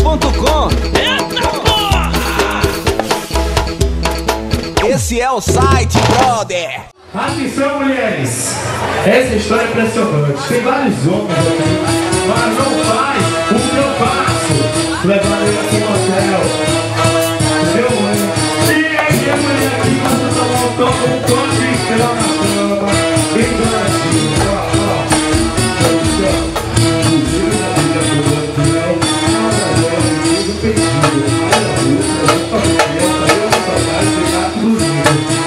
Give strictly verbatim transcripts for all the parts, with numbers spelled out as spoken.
ponto com. Eita porra! Esse é o site, brother. Atenção, mulheres! Essa história é impressionante. Tem vários homens aqui, mas não faz o que eu faço. Levando ele aqui no hotel. Entendeu, mãe? E aí, a mulher aqui, mas eu tô montando um toque de na cama. Bem grande. Ó, ó. O giro da vida do hotel. Olha, eu fico perdido. Olha a música, eu tô criança, eu não saudade de ficar comigo.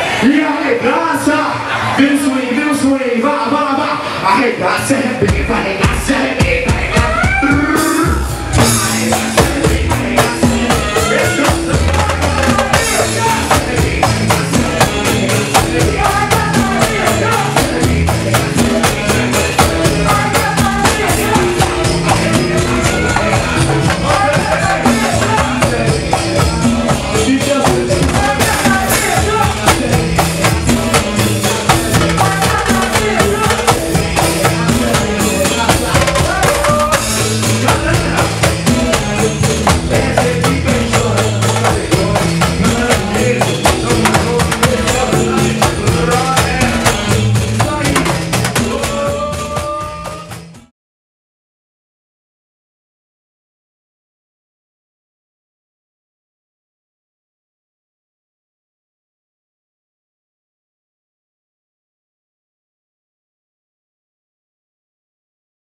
Arregaça, arrebenta,